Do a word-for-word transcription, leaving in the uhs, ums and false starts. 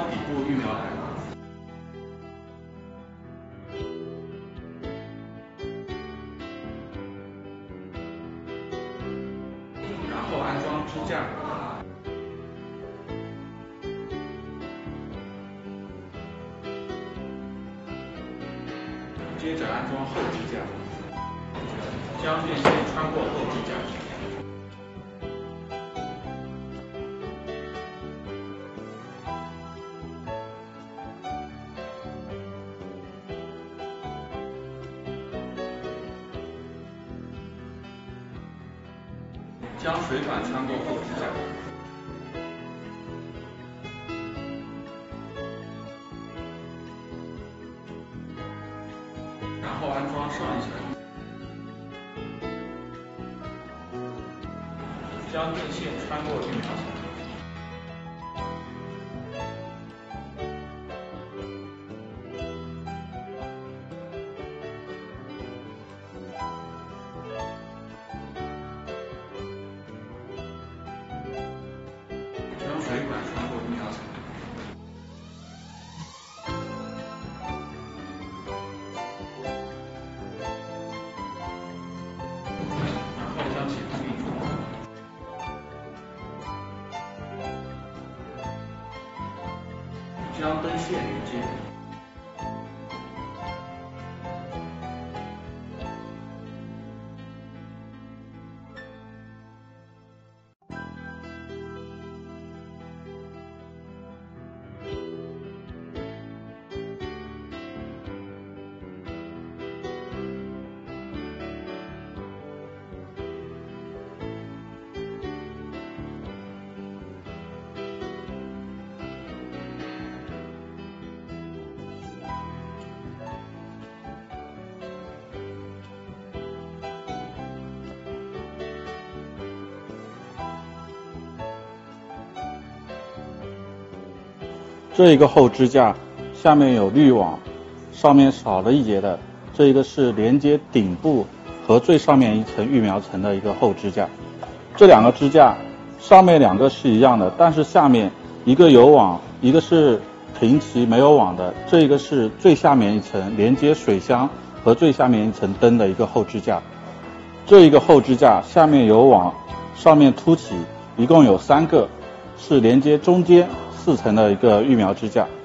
底部育苗台。然后安装支架。接着安装后支架，将电线穿过后支架。将水管穿过后支架，然后安装上一层，将电线穿过育苗层。将水管穿过育苗层，然后将其固定住，将灯线连接。 这一个后支架下面有滤网，上面少了一节的，这一个是连接顶部和最上面一层育苗层的一个后支架。这两个支架上面两个是一样的，但是下面一个有网，一个是平齐没有网的。这一个是最下面一层连接水箱和最下面一层灯的一个后支架。这一个后支架下面有网，上面凸起，一共有三个，是连接中间四层的一个育苗支架。